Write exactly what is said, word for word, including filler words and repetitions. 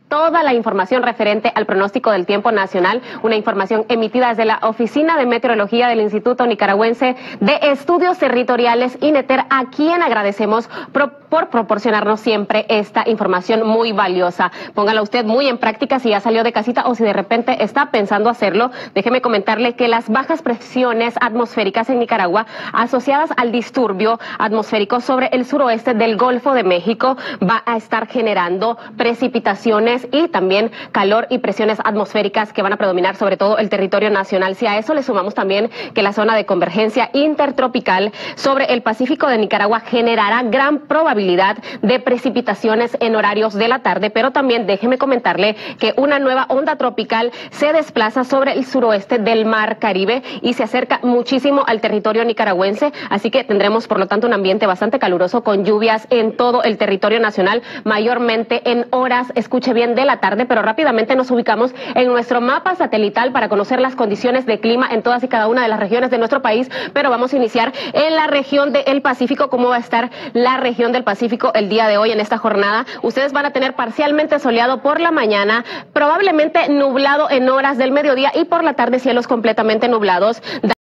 toda la información referente al pronóstico del tiempo nacional, una información emitida desde la Oficina de Meteorología del Instituto Nicaragüense de Estudios Territoriales, INETER, a quien agradecemos por, por proporcionarnos siempre esta información muy valiosa. Póngala usted muy en práctica si ya salió de casita o si de repente está pensando hacerlo. Déjeme comentarle que las bajas presiones atmosféricas en Nicaragua asociadas al disturbio atmosférico sobre el suroeste del Golfo de México va a estar generando precipitaciones y también calor y presiones atmosféricas que van a predominar sobre todo el territorio nacional. Si a eso le sumamos también que la zona de convergencia intertropical sobre el Pacífico de Nicaragua generará gran probabilidad de precipitaciones en horarios de la tarde, pero también déjeme comentarle que una nueva onda tropical se desplaza sobre el suroeste del Mar Caribe y se acerca muchísimo al territorio nicaragüense, así que tendremos por lo tanto un ambiente bastante caluroso con lluvias en todo el territorio nacional, mayormente en horas, escuche bien, de la tarde, pero rápidamente nos ubicamos en nuestro mapa satelital para conocer las condiciones de clima en todas y cada una de las regiones de nuestro país, pero vamos a iniciar en la región del Pacífico. ¿Cómo va a estar la región del Pacífico el día de hoy en esta jornada? Ustedes van a tener parcialmente soleado por la mañana, probablemente nublado en horas del mediodía y por la tarde cielos completamente nublados.